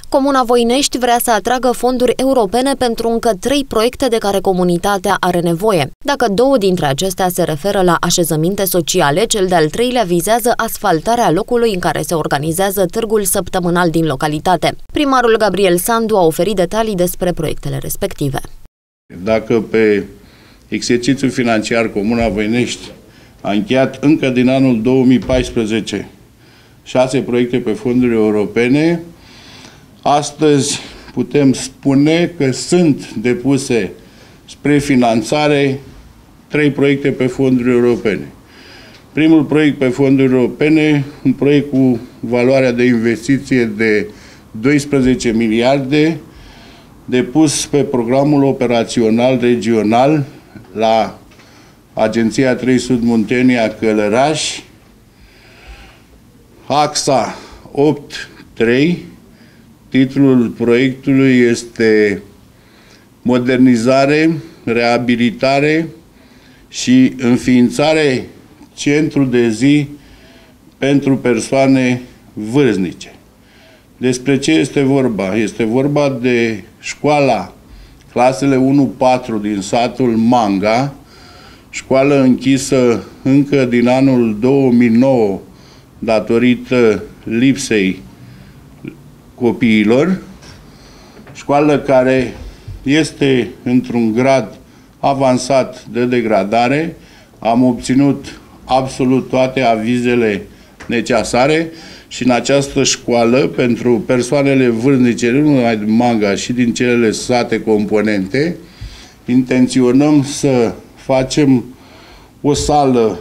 Comuna Voinești vrea să atragă fonduri europene pentru încă 3 proiecte de care comunitatea are nevoie. Dacă 2 dintre acestea se referă la așezăminte sociale, cel de-al 3-lea vizează asfaltarea locului în care se organizează târgul săptămânal din localitate. Primarul Gabriel Sandu a oferit detalii despre proiectele respective. Dacă pe exercițiul financiar Comuna Voinești a încheiat încă din anul 2014 6 proiecte pe fonduri europene, astăzi putem spune că sunt depuse spre finanțare 3 proiecte pe fonduri europene. Primul proiect pe fonduri europene, un proiect cu valoarea de investiție de 12 miliarde, depus pe programul operațional regional la Agenția 3 Sud Muntenia Călăraș, axa 8.3. Titlul proiectului este Modernizare, reabilitare și înființare centru de zi pentru persoane vârstnice. Despre ce este vorba? Este vorba de școala clasele 1-4 din satul Manga, școală închisă încă din anul 2009 datorită lipsei copiilor, școală care este într-un grad avansat de degradare. Am obținut absolut toate avizele necesare și în această școală, pentru persoanele vârstnice, nu numai din Manga, și din celelalte sate componente, intenționăm să facem o sală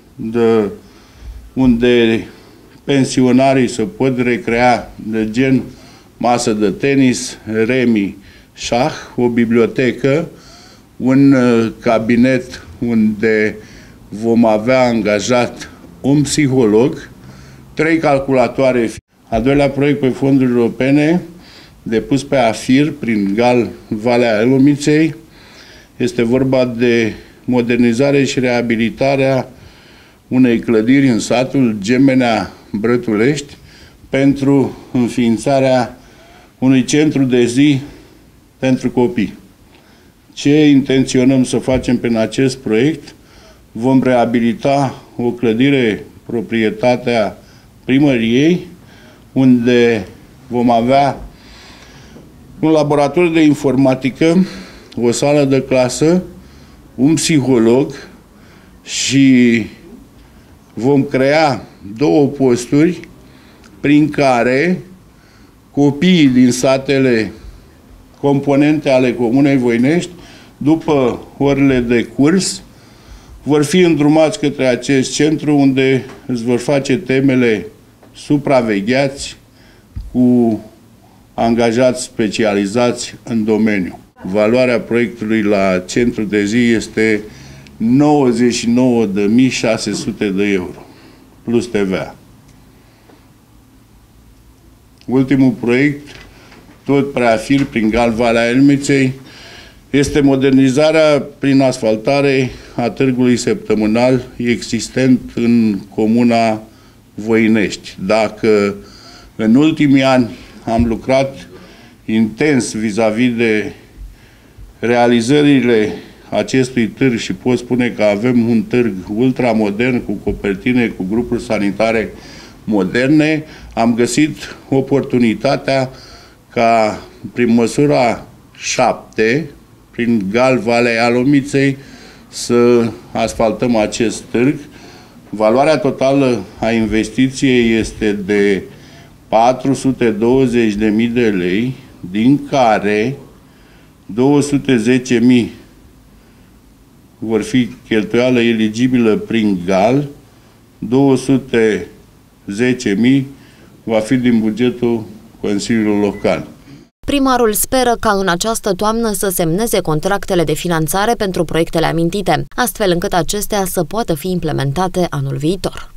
unde pensionarii se pot recrea, de gen masă de tenis, remi, șah, o bibliotecă, un cabinet unde vom avea angajat un psiholog, 3 calculatoare. Al doilea proiect pe fonduri europene, depus pe AFIR prin GAL Valea Elomiței, este vorba de modernizare și reabilitarea unei clădiri în satul Gemenea Brătulești pentru înființarea unui centru de zi pentru copii. Ce intenționăm să facem prin acest proiect? Vom reabilita o clădire proprietatea primăriei, unde vom avea un laborator de informatică, o sală de clasă, un psiholog și vom crea 2 posturi prin care copiii din satele componente ale Comunei Voinești, după orele de curs, vor fi îndrumați către acest centru unde îți vor face temele supravegheați cu angajați specializați în domeniu. Valoarea proiectului la centru de zi este 99.600 de euro, plus TVA. Ultimul proiect, tot pe AFIR, prin GAL Valea Elmiței, este modernizarea prin asfaltare a târgului săptămânal existent în Comuna Voinești. Dacă în ultimii ani am lucrat intens vis-a-vis de realizările acestui târg și pot spune că avem un târg ultramodern cu copertine, cu grupuri sanitare moderne, am găsit oportunitatea ca prin măsura 7, prin GAL Valea Elomiței, să asfaltăm acest târg. Valoarea totală a investiției este de 420.000 de lei, din care 210.000 vor fi cheltuială eligibilă prin GAL, 210.000 va fi din bugetul Consiliului Local. Primarul speră ca în această toamnă să semneze contractele de finanțare pentru proiectele amintite, astfel încât acestea să poată fi implementate anul viitor.